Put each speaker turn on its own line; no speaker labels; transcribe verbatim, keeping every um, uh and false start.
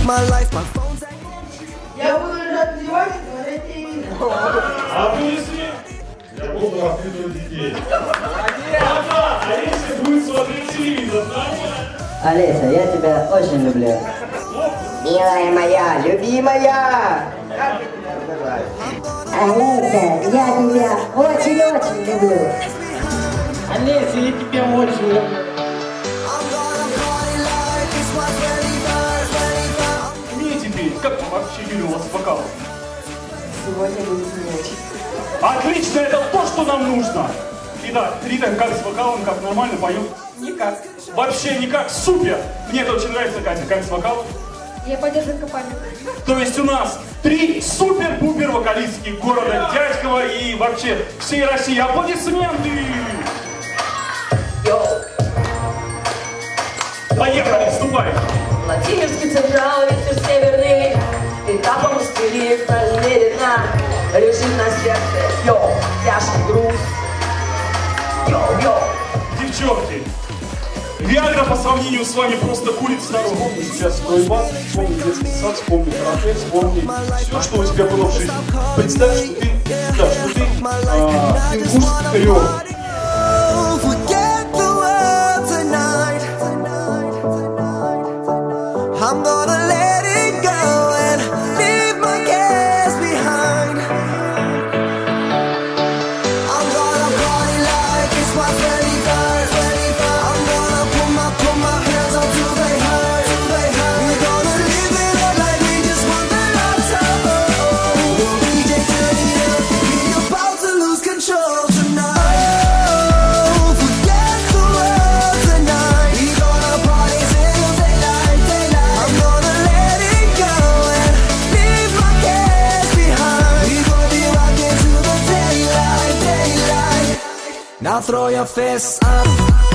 Я буду лежать на диване, смотреть телевизор.
А вы если? Я буду воспитывать детей. Папа, а если будет смотреть телевизор, нормально?
Олеся, я тебя очень люблю.
Милая моя, любимая.
Олеся, я тебя очень-очень люблю.
Олеся, я тебя очень люблю.
Не теперь, как там вообще Юля у вас с вокалом?
Сегодня будет не очень.
Отлично, это то, что нам нужно. Итак, Рита, как с вокалом, как нормально поют?
Никак.
Вообще никак, супер! Мне это очень нравится, Катя, как с вокалом?
Я поддерживаю компанию.
То есть у нас три супер-пупер вокалистки города Дядьково и вообще всей России. Аплодисменты!
Йоу!
Поехали, вступай!
Владимирский централ, ветер северный, этапом стерев намеренно лежит на сердце. Йоу, тяжкий груз. Йоу, йоу.
Девчонки, Виагра по сравнению с вами просто курит снаружи. Вспомни сейчас стройбат, вспомни детский сад, вспомни карате, вспомни все, что у тебя было в жизни. Представь, что ты, да, что ты а, ингушский хореограф.
I'm gonna let it go and leave my cares behind. I'm gonna party like it's my twenty-first, twenty-first. I'm gonna put my, put my hands up till they hurt, till they hurt. We're gonna live it up like we just won the lotto. The D J turn it up, we're about to lose control tonight. Oh, forget the world tonight. We're gonna party till daylight, daylight. I'm gonna let it go and leave my cares behind. We gonna be rocking to the daylight, daylight. Now throw your fists up.